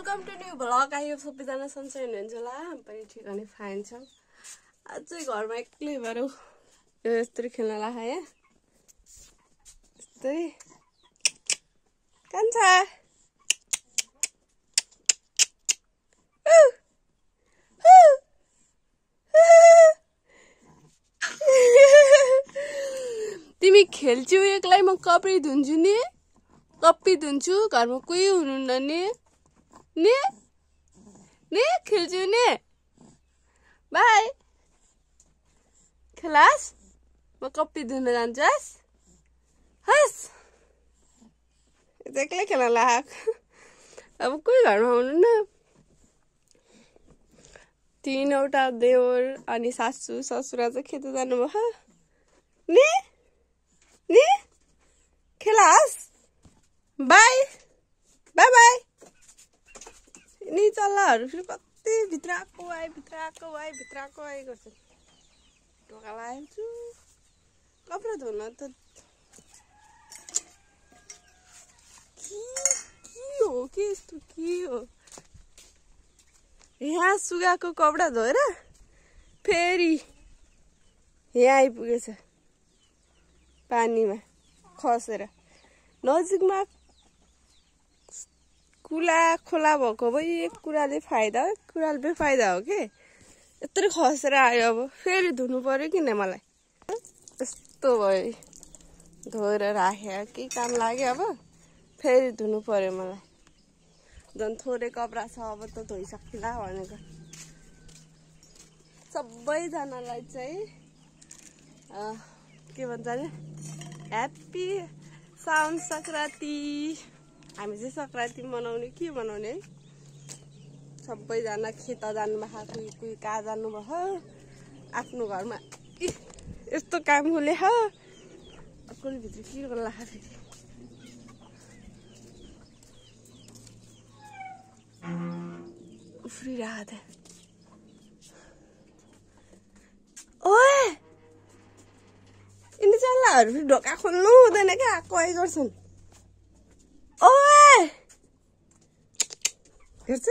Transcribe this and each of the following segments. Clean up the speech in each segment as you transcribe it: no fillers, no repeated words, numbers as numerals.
Welcome to new vlog. आयो सबैजना सन्चै हुनुहुन्छ होला, हामी पनि ठिक अनि फाइन छौँ। आज चाहिँ घरमा एक्लै भएर यस्तरी खेल्न लाग्यो है, यस्तरी कान्छा तिमी खेल्छौ एक्लै, म कपडी धुन्छु नि, कपी धुन्छु, घरमा कोही हुनुहुन्न नि नि नि खेल्छु नि, बाई खेलास, म कपी धुन जान्छु हस् एक्लै खेल्न लागेको। अब कोही घरमा हुनुहुन्न, 3वटा देवर अनि सासू ससुरा चाहिँ खेत जानुभयो नि नि खेलास, बाई बाई बाई। नि चल्लाहरू फेरि कति भित्रको आए गर्छ। ढोका लगाइहाल्छु, कपडा धुन त के हो, के यस्तो के हो। यहाँ सुगाएको कपडा धोएर फेरि यहाँ आइपुगेछ पानीमा खसेर। नजिकमा कुला खोला भएको भए एक कुराले फाइदा, एक कुराले बेफाइदा हो के। यत्रो खसेर आयो, अब फेरि धुनु पर्यो किन मलाई, यस्तो भयो। धोएर राखेँ, के काम लाग्यो, अब फेरि धुनु पर्यो मलाई। झन् थोरै कपडा छ, अब त धोइसक्ला भनेको। सबैजनालाई चाहिँ के भन्छ अरे, ह्याप्पी साउन सङ्क्रान्ति। हामी चाहिँ सङ्क्रान्ति मनाउने, के मनाउने है। सबैजना खेत जानुभएको, कोही कहाँ जानुभयो, आफ्नो घरमा यस्तो काम खोले भित्र के गर्नु लाग्यो फेरि। उफ्रिरहेको थियो। ओए यिनी चल्लाहरू फेरि ढोका खोल्नु हुँदैन क्या, कोही गर्छन्। ओए हेर्छ,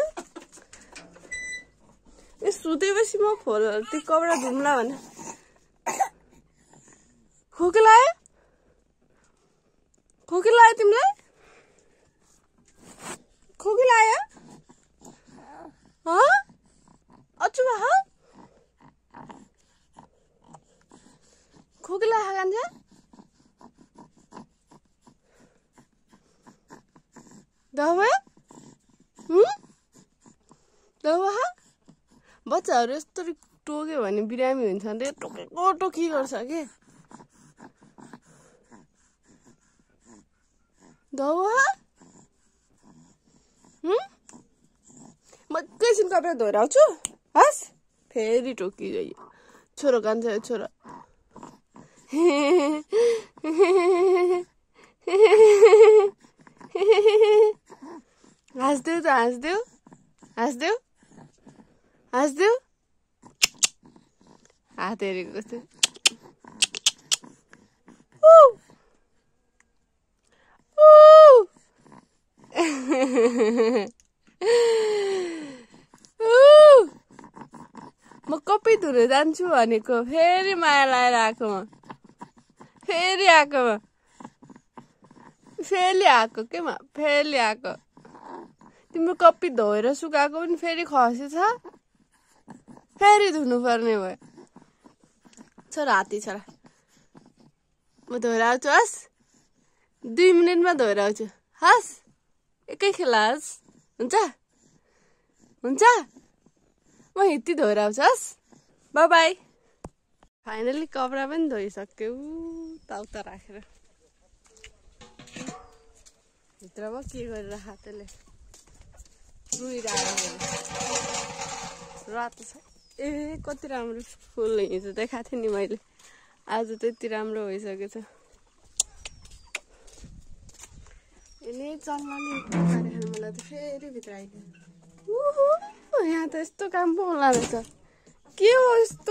यो सुतेपछि म त्यो कपडा धुम्ला भने खोकी लाग्यो तिमीलाई, खोकी लाग्यो अचु भयो, खोकी लाग्यो कान्छ दबायो दबायो। बच्चाहरू यस्तो टोक्यो भने बिरामी हुन्छ नि, टोकेको टोकी गर्छ के। दबायो म एकैछिन कपडा धोएर आउँछु हस्, फेरि टोकियो छोरो कान्छ छोरो। हाँस्देऊ त हाँस्देऊ हाँस्देऊ हाँस्देऊ, हात हेरेको कस्तो। म कपी धुन जान्छु भनेको, फेरि माया लाएर आएको म, फेरि आएको के म, फेरि आएको। तिम्रो कपी धोएर सुकाएको पनि फेरि खसेछ, फेरि धुनु पर्ने भयो। छोरा हात्ती छोरा, म धोएर आउँछु हस्, 2 मिनटमा धोएर आउँछु हस्, एकै खेला हस्, हुन्छ हुन्छ, म हित्ती धोएर आउँछु हस्, बाई बाई। फाइनली कपडा पनि धोइसक्यो ताउता राखेर। भित्रमा के गरेर हातले रुइरहेको रातो छ। ए कति राम्रो फुल, हिजो देखाएको थिएँ नि मैले, आज त्यति राम्रो भइसकेछ। यिनी चल्लाले खानु मलाई त फेरि भित्र आइदियो। यहाँ त यस्तो काम पो होला रहेछ, के हो यस्तो।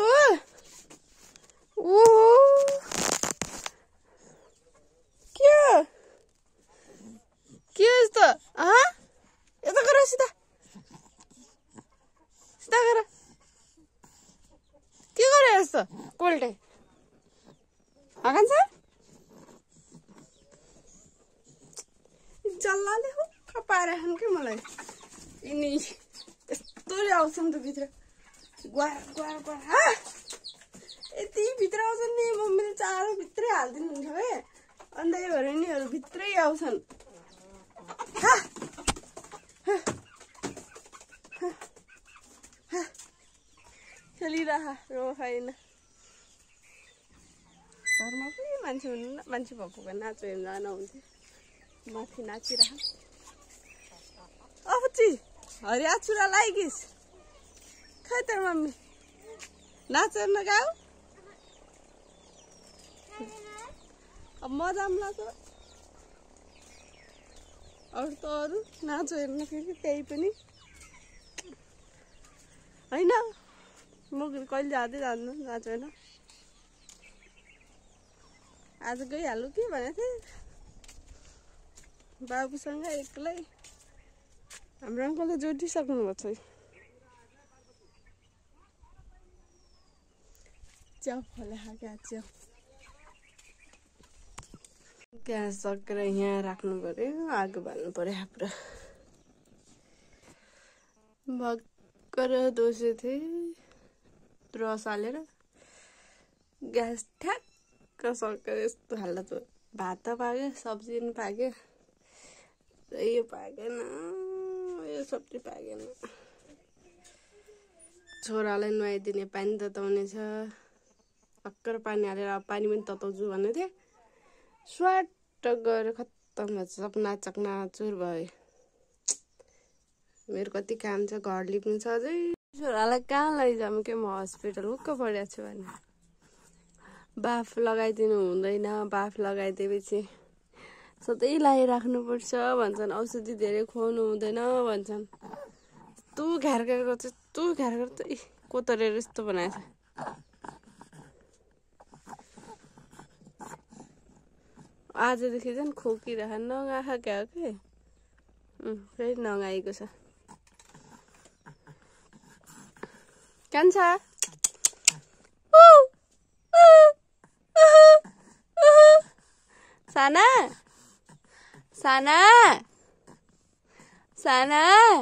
के यस्तो यता गर सिधा यता गर के गरे यस्तो कोल्टे आकान्छ जल्लाले हो खपाएर खान के मलाई यिनी यस्तो आउँछन् त भित्र ग्वा ग्वा ग्वा यति भित्र आउँछन् नि मम्मीले चारो भित्रै हालिदिनु हुन्छ है अन्त यो भएर यिनीहरू भित्रै आउँछन् खेलिरह रो छैन घरमा पनि मान्छे हुनुहुन्न मान्छे भएको भए नाचो हेर्न जान हुन्थ्यो माथि नाचिरह अफची हरिया चुरा लागिस् खै त मम्मी नाच हेर्न गयो अब मजा पनि लाग्छ अरू त अरू नाच हेर्न फेरि त्यही पनि होइन म कहिले जाँदै जान्नु नाच हेर्न आज गइहाल्नु के भनेको थिएँ बाबुसँग एक्लै हाम्रो अङ्कलले जोडिसक्नु भएको छ च्याउ फले क्या च्याउ ग्यास सकेर यहाँ राख्नु पर्यो आगो बाल्नु पर्यो पुरा भर्खर दोसे थिएँ रस हालेर ग्यास ठ्याक्क सकेर यस्तो हालत भयो भात त पाक्यो सब्जी पनि पाक्यो यो पाकेन यो सब्जी पाकेन छोरालाई नुहाइदिने पानी तताउने छ भर्खर पानी हालेर अब पानी पनि तताउँछु भन्ने थिएँ स्वाट गएर खत्तम भएछ सब नाचकनाचुर भयो मेरो कति काम छ घर लिप्नु छ अझै छोरालाई कहाँ लैजाऊँ के म हस्पिटल हुक्क परेको छु भने बाफ लगाइदिनु हुँदैन बाफ लगाइदिएपछि सधैँ लगाइराख्नुपर्छ भन्छन् औषधि धेरै खुवाउनु हुँदैन भन्छन् तँ घ्यारघ्यार गर्छ तँ घ्यारघ्यार त कोतरेर यस्तो बनाएछ आजदेखि झन् खोकिरह नगाखा क्या हो के फेरि नगाएको छ कान्छ साना साना साना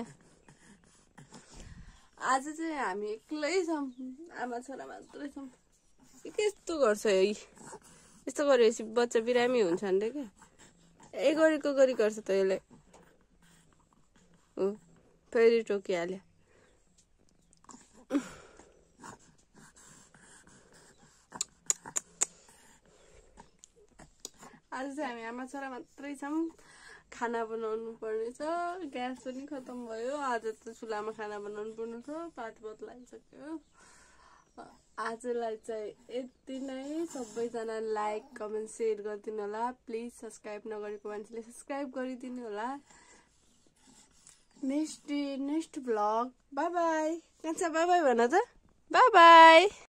आज चाहिँ हामी एक्लै छौँ आमा छोरा मात्रै छौँ यस्तो गर्छ यस्तो गरेपछि बच्चा बिरामी हुन्छ नि क्या गरेको गरी गर्छ त यसले फेरि टोकिहाल्यो आज चाहिँ हामी आमा छोरा मात्रै छौँ खाना बनाउनु पर्ने छ ग्यास पनि खत्तम भयो आज त चुलामा खाना बनाउनु पर्ने छ 5 बजे लागिसक्यो आजलाई चाहिँ यति नै सबैजना लाइक कमेन्ट सेयर गरिदिनु होला प्लिज सब्स्क्राइब नगरेको मान्छेले सब्स्क्राइब गरिदिनु होला नेक्स्ट भ्लग बाई बाई कान्छा बाई बाई भन त बाई बाई